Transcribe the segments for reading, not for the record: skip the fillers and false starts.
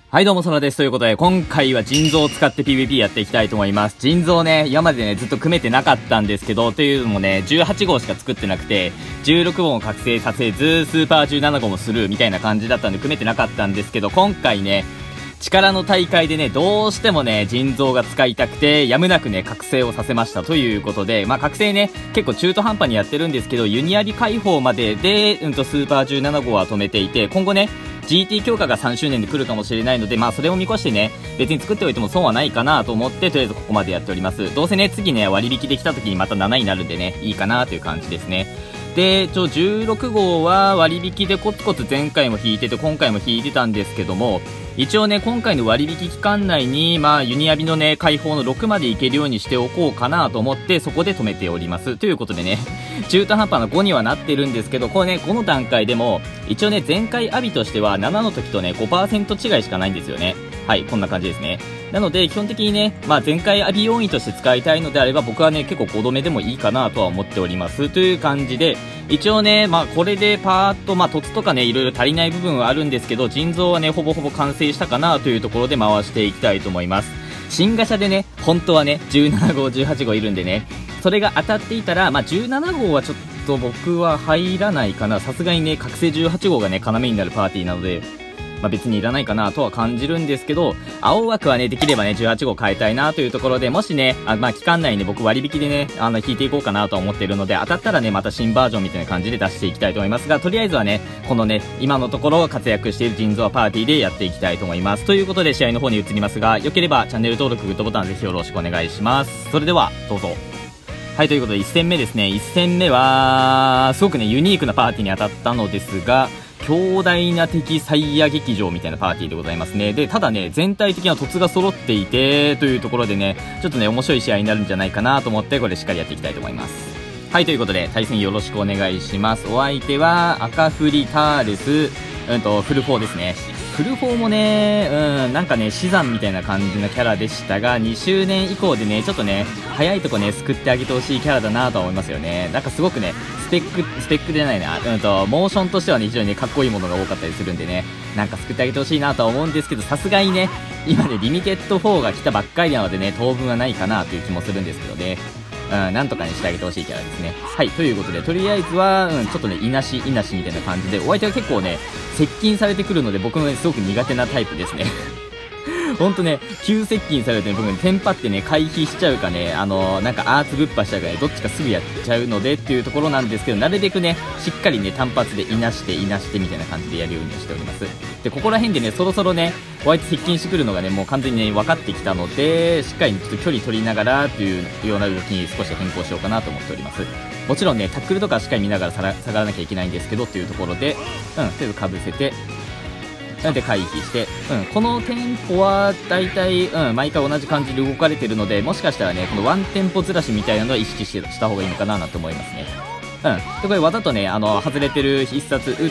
はいどうも、そらです。ということで、今回は腎臓を使って PVP やっていきたいと思います。腎臓ね、今までね、ずっと組めてなかったんですけど、というのもね、18号しか作ってなくて、16号も覚醒させず、スーパー17号もするみたいな感じだったんで、組めてなかったんですけど、今回ね、力の大会でね、どうしてもね、腎臓が使いたくて、やむなくね、覚醒をさせましたということで、まあ、覚醒ね、結構中途半端にやってるんですけど、ユニアリ解放までで、スーパー17号は止めていて、今後ね、GT 強化が3周年で来るかもしれないので、まあそれを見越してね、別に作っておいても損はないかなと思って、とりあえずここまでやっております。どうせね、次ね、割引できた時にまた7になるんでね、いいかなという感じですね。で、16号は割引でコツコツ前回も引いてて、今回も引いてたんですけども、一応ね、今回の割引期間内に、まあ、ユニアビのね、解放の6までいけるようにしておこうかなと思って、そこで止めております。ということでね、中途半端な5にはなってるんですけど、これね、この段階でも、一応ね、前回アビとしては7の時とね、5% 違いしかないんですよね。はい、こんな感じですね。なので、基本的にね、まあ、前回アビ要員として使いたいのであれば、僕はね、結構5度目でもいいかなとは思っております。という感じで、一応ね、まあ、これでパーッと、まあ、凸とかね、いろいろ足りない部分はあるんですけど、腎臓はね、ほぼほぼ完成したかなというところで回していきたいと思います。新ガシャでね、本当はね、17号、18号いるんでね、それが当たっていたら、まあ、17号はちょっと僕は入らないかな。さすがにね、覚醒18号がね、要になるパーティーなので、まあ、別にいらないかなとは感じるんですけど、青枠はね、できればね、18号変えたいなというところで、もしね、まあ、期間内に僕割引でね、引いていこうかなとは思っているので、当たったらね、また新バージョンみたいな感じで出していきたいと思いますが、とりあえずはね、このね、今のところ活躍している腎臓パーティーでやっていきたいと思います。ということで、試合の方に移りますが、良ければチャンネル登録、グッドボタンぜひよろしくお願いします。それでは、どうぞ。はい、ということで1戦目ですね。1戦目は、すごくね、ユニークなパーティーに当たったのですが、強大な敵サイヤ劇場みたいなパーティーでございますね。で、ただね、全体的な凸が揃っていて、というところでね、ちょっとね、面白い試合になるんじゃないかなと思って、これしっかりやっていきたいと思います。はい、ということで、対戦よろしくお願いします。お相手は、赤フリターレス、フル4ですね。フル4もね、なんかね、死産みたいな感じのキャラでしたが、2周年以降でね、ちょっとね、早いとこね、救ってあげてほしいキャラだなとは思いますよね。なんかすごくね、スペックじゃないな、モーションとしてはね、非常にね、かっこいいものが多かったりするんでね、なんか救ってあげてほしいなとは思うんですけど、さすがにね、今ね、リミテッド4が来たばっかりなのでね、当分はないかなという気もするんですけどね。なんとかにしてあげてほしいキャラですね。はい、ということで、とりあえずは、ちょっとね、いなしみたいな感じで、お相手は結構ね、接近されてくるので、僕のね、すごく苦手なタイプですね。ほんとね、急接近されて、ね、僕ね、テンパってね、回避しちゃうかね、なんかアーツぶっぱしちゃうかね、どっちかすぐやっちゃうのでっていうところなんですけど、なるべくね、しっかりね、単発でいなしてみたいな感じでやるようにしております。で、ここら辺でね、そろそろね、お相手接近してくるのがね、もう完全にね、分かってきたので、しっかり、ね、ちょっと距離取りながらというような動きに少し変更しようかなと思っております。もちろんね、タックルとかしっかり見ながら下がらなきゃいけないんですけどっていうところで、とりあえずかぶせて、で回避して、このテンポは大体、毎回同じ感じで動かれてるので、もしかしたらね、このワンテンポずらしみたいなのは意識した方がいいのかなと思いますね。で、これわざとね、外れてる必殺打って、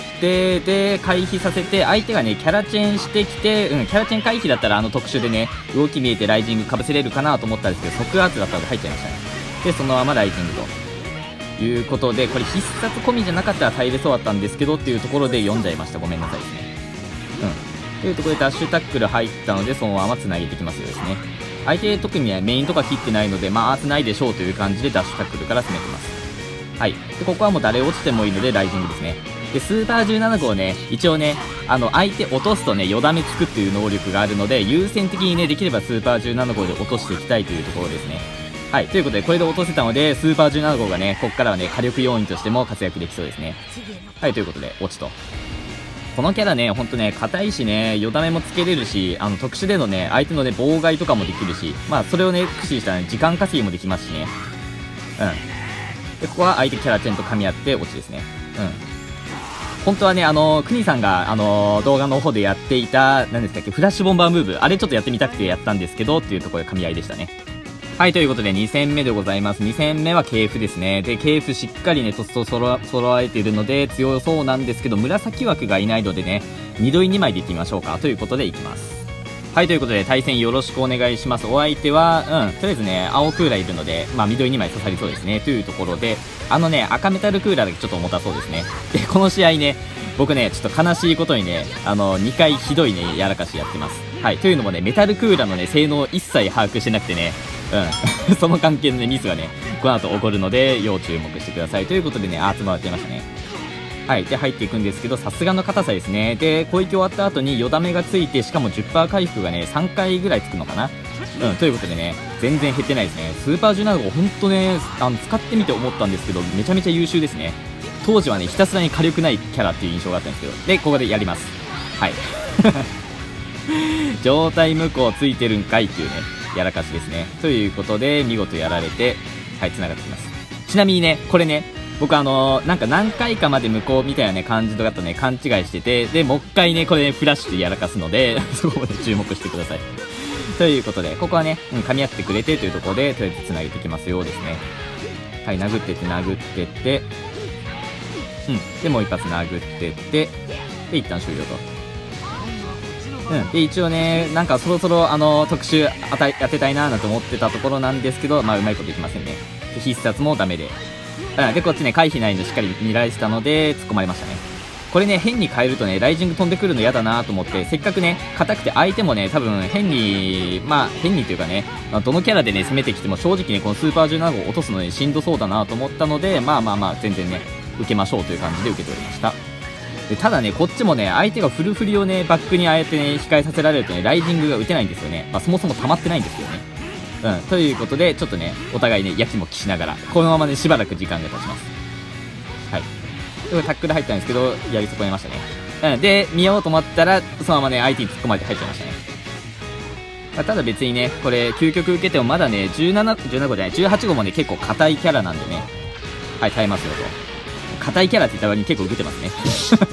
で、回避させて、相手がね、キャラチェンしてきて、キャラチェン回避だったら特殊でね、動き見えてライジングかぶせれるかなと思ったんですけど、即圧だったので入っちゃいましたね。で、そのままライジングということで、これ必殺込みじゃなかったら耐えれそうだったんですけどっていうところで読んじゃいました。ごめんなさいですね。というところでダッシュタックル入ったので、そのまま繋げていきますよですね。相手特にね、メインとか切ってないので、まあ、繋いでしょうという感じでダッシュタックルから攻めてます。はい。で、ここはもう誰落ちてもいいので、ライジングですね。で、スーパー17号ね、一応ね、相手落とすとね、よだめつくっていう能力があるので、優先的にね、できればスーパー17号で落としていきたいというところですね。はい。ということで、これで落とせたので、スーパー17号がね、ここからはね、火力要員としても活躍できそうですね。はい。ということで、落ちと。このキャラね、ほんとね、硬いしね、よだめもつけれるし、特殊でのね、相手のね、妨害とかもできるし、まあ、それをね、駆使したね、時間稼ぎもできますしね。で、ここは相手キャラチェンと噛み合って落ちですね。本当はね、クニさんが、動画の方でやっていた、何ですかっけ、フラッシュボンバームーブ、あれちょっとやってみたくてやったんですけど、っていうところで噛み合いでしたね。はい、ということで2戦目でございます。2戦目は系譜ですね。で、系譜しっかりね、凸と揃えているので強そうなんですけど、紫枠がいないのでね、緑2枚でいってみましょうか。ということでいきます。はい、ということで対戦よろしくお願いします。お相手は、とりあえずね、青クーラーいるので、まあ緑2枚刺さりそうですね。というところで、赤メタルクーラーだけちょっと重たそうですね。で、この試合ね、僕ね、ちょっと悲しいことにね、2回ひどいね、やらかしやってます。 はい。というのもね、メタルクーラーのね、性能を一切把握してなくてね、その関係のね、ミスがね、この後起こるので、要注目してください。ということでね、集まってましたね。はい。で、入っていくんですけど、さすがの硬さですね。で、攻撃終わった後に、よだめがついて、しかも 10% 回復がね、3回ぐらいつくのかな。ということでね、全然減ってないですね。スーパー17号、ほんとね、使ってみて思ったんですけど、めちゃめちゃ優秀ですね。当時はね、ひたすらに火力ないキャラっていう印象があったんですけど、で、ここでやります。はい。状態無効ついてるんかいっていうね、やらかしですね。ということで、見事やられて、はい、繋がってきます。ちなみにね、これね、僕なんか何回かまで無効みたいなね、感じとかとね、勘違いしてて、で、もう一回ね、これね、フラッシュでやらかすので、そこまで注目してください。ということで、ここはね、噛み合ってくれてというところで、とりあえず繋げていきますよ、ですね。はい、殴ってって殴ってって、で、もう一発殴ってって、で、一旦終了と。で、一応ね、なんかそろそろ特殊当てたいなーなんて思ってたところなんですけど、まあうまいこといきませんね。で、必殺もダメで。で、こっちね、回避ないのしっかり見られてたので、突っ込まれましたね。これね、変に変えるとね、ライジング飛んでくるの嫌だなと思って、せっかくね、硬くて相手もね、多分変にというかね、どのキャラでね、攻めてきても正直ね、このスーパー17号を落とすのにしんどそうだなと思ったので、全然ね、受けましょうという感じで受けておりました。で、ただね、こっちもね、相手がフルフリをね、バックにああやってね、控えさせられるとね、ライジングが打てないんですよね。そもそも溜まってないんですよね。ということで、ちょっとね、お互いね、やきもきしながら、このままね、しばらく時間が経ちます。はい。で、タックル入ったんですけど、やり損ねましたね。で、見ようと思ったら、そのままね、相手に突っ込まれて入っちゃいましたね。ただ別にね、これ、究極受けてもまだね、17号じゃない、18号もね、結構硬いキャラなんでね、はい、耐えますよと。硬いキャラって言った割に結構受けてますね。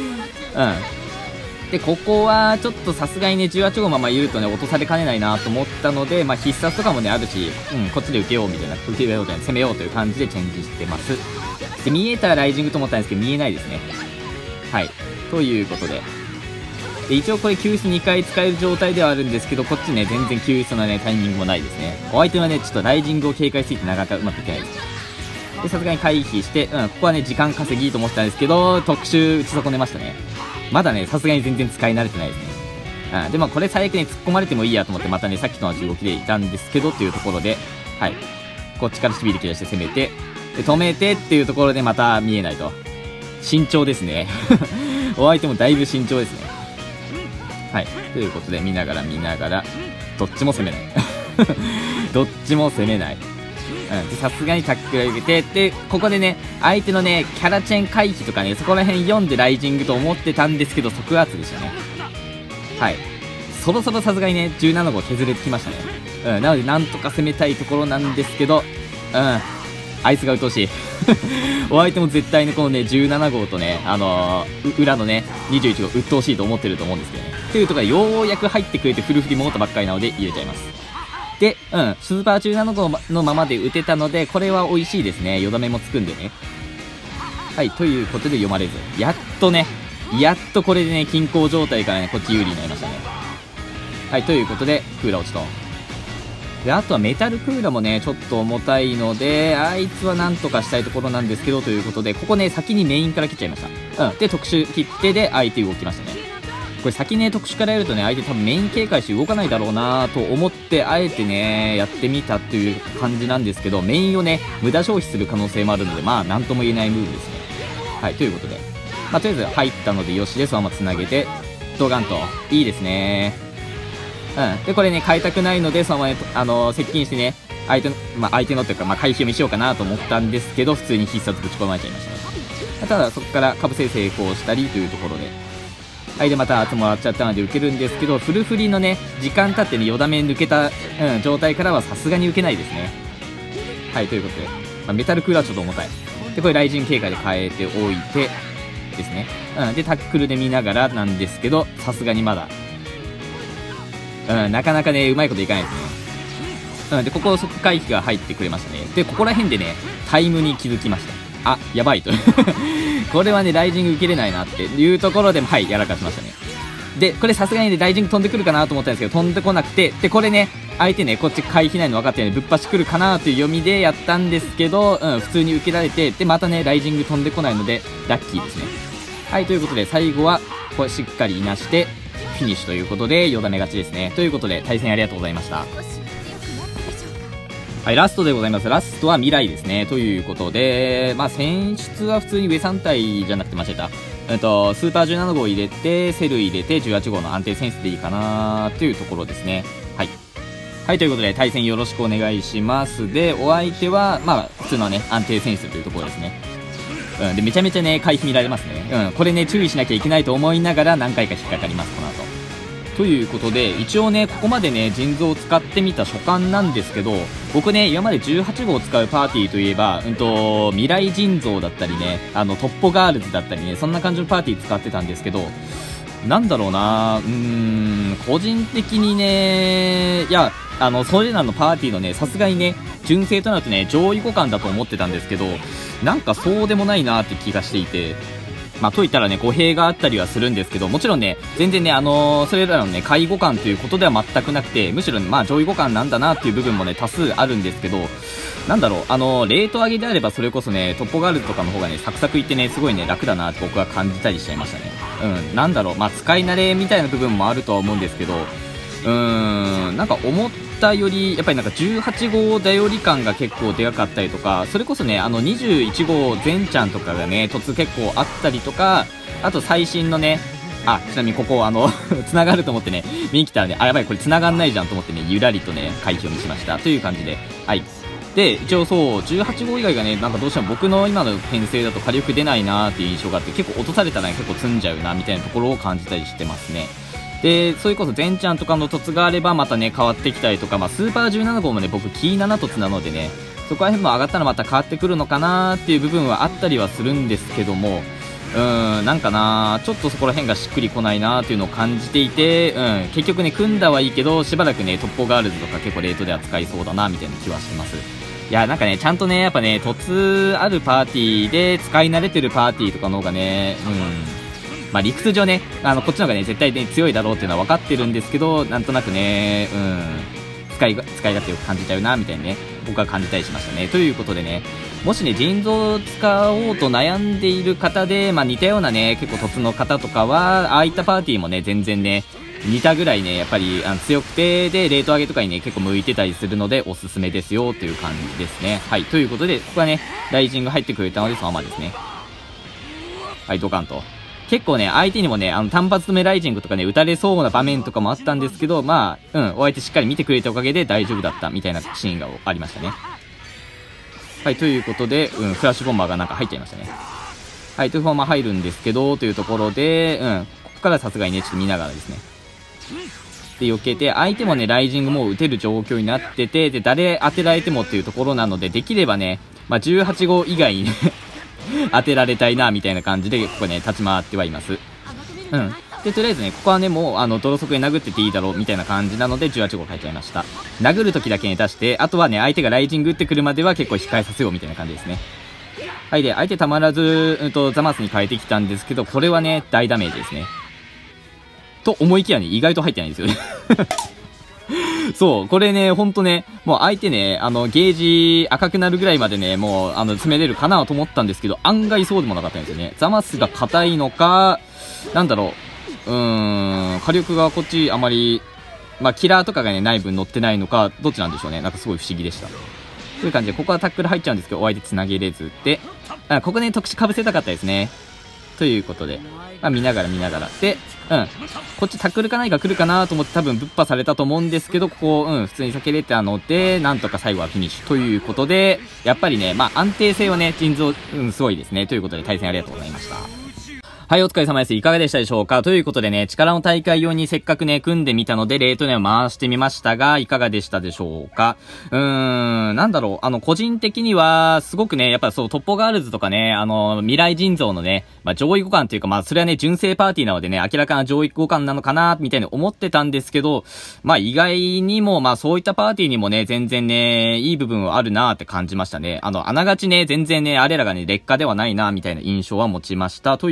で、ここはちょっとさすがにね、18号まま言うとね、落とされかねないなと思ったので、必殺とかもね、あるし、こっちで受けようみたいな、受けようじゃない、攻めようという感じでチェンジしてます。で、見えたライジングと思ったんですけど、見えないですね。はい。ということで。で、一応これ救出2回使える状態ではあるんですけど、こっちね、全然救出のね、タイミングもないですね。お相手はね、ちょっとライジングを警戒すぎてなかなかうまくいけないです。で、さすがに回避して、ここはね、時間稼ぎと思ってたんですけど、特殊打ち損ねましたね。まだね、さすがに全然使い慣れてないですね。で、これ最悪ね、突っ込まれてもいいやと思って、またね、さっきと同じ動きでいたんですけど、っていうところで、はい。こっちからしびり切らして攻めて、で、止めてっていうところでまた見えないと。慎重ですね。お相手もだいぶ慎重ですね。はい。ということで、見ながら、どっちも攻めない。どっちも攻めない。で、さすがにタックルを受けて、で、ここでね、相手のね、キャラチェン回避とかね、そこら辺読んでライジングと思ってたんですけど、即圧でしたね。はい。そろそろさすがにね、17号削れてきましたね。なので、なんとか攻めたいところなんですけど、あいつが鬱陶しい。お相手も絶対ね、このね、17号とね、裏のね、21号、鬱陶しいと思ってると思うんですけどね。というところで、ようやく入ってくれてフルフリ戻ったばっかりなので、入れちゃいます。で、スーパー17号のままで打てたので、これは美味しいですね。よだめもつくんでね。はい、ということで読まれず。やっとこれでね、均衡状態からね、こっち有利になりましたね。はい、ということで、クーラー落ちと。で、あとはメタルクーラーもね、ちょっと重たいので、あいつはなんとかしたいところなんですけど、ということで、ここね、先にメインから切っちゃいました。で、特殊切ってで、相手動きましたね。これ先ね、特殊からやるとね、相手多分メイン警戒して動かないだろうなと思って、あえてね、やってみたっていう感じなんですけど、メインをね、無駄消費する可能性もあるので、なんとも言えないムーブですね。はい、ということで。とりあえず入ったのでよしで、そのまま繋げて、ドガンと。いいですね。で、これね、変えたくないので、そのまま、接近してね、相手のというか、回避を見しようかなと思ったんですけど、普通に必殺ぶち込まれちゃいましたね。ただ、そこから被せ成功したりというところで、はい、で、また集まっちゃったので受けるんですけど、フルフリのね、時間経ってね、よだめ抜けた、状態からはさすがに受けないですね。はい、ということで、メタルクーラーちょっと重たい。で、これ、雷神警戒で変えておいて、ですね。で、タックルで見ながらなんですけど、さすがにまだ、なかなかね、うまいこといかないですね。で、ここ、即回避が入ってくれましたね。で、ここら辺でね、タイムに気づきました。あ、やばいと。これはね、ライジング受けれないなっていうところで、はい、やらかしましたね。で、これさすがにね、ライジング飛んでくるかなと思ったんですけど、飛んでこなくて、で、これね、相手ね、こっち回避ないの分かってるんで、ぶっぱし来るかなという読みでやったんですけど、普通に受けられて、で、またね、ライジング飛んでこないので、ラッキーですね。はい、ということで、最後は、これしっかりいなして、 フィニッシュということで、よだめ勝ちですね。ということで、対戦ありがとうございました。はい、ラストでございます。ラストは未来ですね。ということで、まあ、選出は普通に上3体じゃなくて間違えた。スーパー17号入れて、セル入れて、18号の安定選出でいいかなというところですね。はい。はい、ということで、対戦よろしくお願いします。で、お相手は、まあ、普通のね、安定選出というところですね。で、めちゃめちゃね、回避見られますね。これね、注意しなきゃいけないと思いながら何回か引っかかります、この後。ということで、一応ね、ここまでね、腎臓を使ってみた所感なんですけど、僕ね、今まで18号を使うパーティーといえば、未来腎臓だったりね、トッポガールズだったりね、そんな感じのパーティー使ってたんですけど、なんだろうな、個人的にね、いや、それらのパーティーのね、さすがにね、純正となるとね、上位互換だと思ってたんですけど、なんかそうでもないなって気がしていて、まあ、といったらね、語弊があったりはするんですけど、もちろんね、全然ね、それらのね、下位互換ということでは全くなくて、むしろね、まあ、上位互換なんだなっていう部分もね、多数あるんですけど、なんだろう、レート上げであればそれこそね、トッポガールズとかの方がね、サクサクいってね、すごいね、楽だなって僕は感じたりしちゃいましたね。なんだろう、まあ、使い慣れみたいな部分もあるとは思うんですけど、なんか思ったより、やっぱりなんか18号頼り感が結構でかかったりとか、それこそね、21号全ちゃんとかがね、突結構あったりとか、あと最新のね、ちなみにここ、繋がると思ってね、見に来たらね、やばい、これ繋がんないじゃんと思ってね、ゆらりとね、回避を見しました。という感じで、はい。で、一応そう、18号以外がね、なんかどうしても僕の今の編成だと火力出ないなーっていう印象があって、結構落とされたらね、結構積んじゃうな、みたいなところを感じたりしてますね。で、それこそ全ちゃんとかの凸があればまたね、変わってきたりとか、まあ、スーパー17号もね、僕、キー7凸なのでね、そこら辺も上がったらまた変わってくるのかなーっていう部分はあったりはするんですけども、なんかなー、ちょっとそこら辺がしっくりこないなーっていうのを感じていて、結局ね、組んだはいいけど、しばらくね、トッポガールズとか結構レートで扱いそうだな、みたいな気はしてます。いや、なんかね、ちゃんとね、やっぱね、凸あるパーティーで使い慣れてるパーティーとかの方がね、まあ、理屈上ね、こっちの方がね、絶対ね、強いだろうっていうのは分かってるんですけど、なんとなくね、使い勝手を感じちゃうな、みたいにね、僕は感じたりしましたね。ということでね、もしね、腎臓を使おうと悩んでいる方で、まあ、似たようなね、結構凸の方とかは、ああいったパーティーもね、全然ね、似たぐらいね、やっぱり強くて、で、レート上げとかにね、結構向いてたりするので、おすすめですよ、という感じですね。はい、ということで、ここはね、ライジング入ってくれたので、そのままですね。はい、ドカンと。結構ね、相手にもね、単発止めライジングとかね、打たれそうな場面とかもあったんですけど、まあ、お相手しっかり見てくれたおかげで大丈夫だったみたいなシーンがありましたね。はい、ということで、フラッシュボンバーがなんか入っちゃいましたね。はい、というフォーマー入るんですけど、というところで、ここからさすがにね、ちょっと見ながらですね。で、避けて、相手もね、ライジングもう打てる状況になってて、で、誰当てられてもっていうところなので、できればね、まあ、18号以外にね、当てられたいなみたいな感じでここね立ち回ってはいます。でとりあえずねここはねもう泥底で殴ってていいだろうみたいな感じなので18号変えちゃいました。殴る時だけに出して、あとはね相手がライジング打ってくるまでは結構控えさせようみたいな感じですね。はい、で相手たまらずザマスに変えてきたんですけど、これはね大ダメージですねと思いきやね意外と入ってないんですよねそう、これね、ほんとね、もう相手ね、ゲージ赤くなるぐらいまでね、もう、詰めれるかなと思ったんですけど、案外そうでもなかったんですよね。ザマスが硬いのか、なんだろう、火力がこっちあまり、まあ、キラーとかがね、ない分乗ってないのか、どっちなんでしょうね。なんかすごい不思議でした。という感じで、ここはタックル入っちゃうんですけど、お相手繋げれずで、ここね、特殊被せたかったですね。ということで、まあ、見ながら。で、こっちタックルかないか来るかなと思って多分ぶっ破されたと思うんですけど、ここ、普通に避けれたので、なんとか最後はフィニッシュということで、やっぱりね、まあ、安定性はね、腎臓、すごいですね。ということで、対戦ありがとうございました。はい、お疲れ様です。いかがでしたでしょうか？ということでね、力の大会用にせっかくね、組んでみたので、レートねを回してみましたが、いかがでしたでしょうか？なんだろう、個人的には、すごくね、やっぱそう、トッポガールズとかね、未来人造のね、まあ、上位互換というか、まあ、それはね、純正パーティーなのでね、明らかな上位互換なのかな、みたいに思ってたんですけど、まあ、意外にも、まあ、そういったパーティーにもね、全然ね、いい部分はあるなって感じましたね。あながちね、全然ね、あれらがね、劣化ではないな、みたいな印象は持ちました。ということで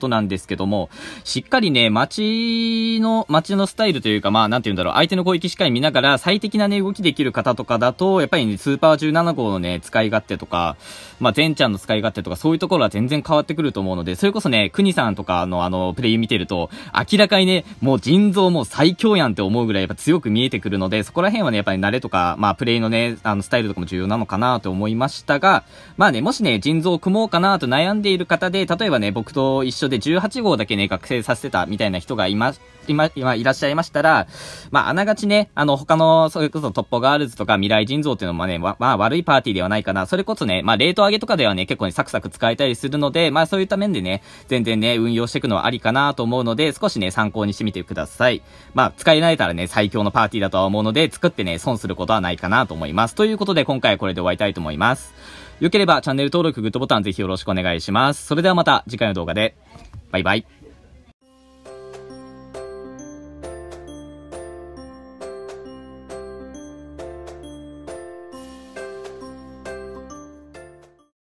ことなんですけども、しっかりね、街のスタイルというか、まあ、なんて言うんだろう、相手の攻撃しっかり見ながら、最適なね、動きできる方とかだと、やっぱりね、スーパー17号のね、使い勝手とか、まあ、ゼンちゃんの使い勝手とか、そういうところは全然変わってくると思うので、それこそね、クニさんとかのプレイ見てると、明らかにね、もう腎臓もう最強やんって思うぐらいやっぱ強く見えてくるので、そこら辺はね、やっぱり慣れとか、まあ、プレイのね、スタイルとかも重要なのかなと思いましたが、まあね、もしね、腎臓を組もうかなと悩んでいる方で、例えばね、僕と一緒で18号だけね、学生させてたみたいな人が今いらっしゃいましたら、まあ、あながちね、他の、それこそトッポガールズとか未来腎臓っていうのもね、まあ、悪いパーティーではないかな。それこそね、まあ、レート上げとかではね、結構ね、サクサク使えたりするので、まあ、そういった面でね、全然ね、運用していくのはありかなと思うので、少しね、参考にしてみてください。まあ、使えられたらね、最強のパーティーだとは思うので、作ってね、損することはないかなと思います。ということで、今回はこれで終わりたいと思います。よければ、チャンネル登録、グッドボタンぜひよろしくお願いします。それではまた、次回の動画で、バイバイ。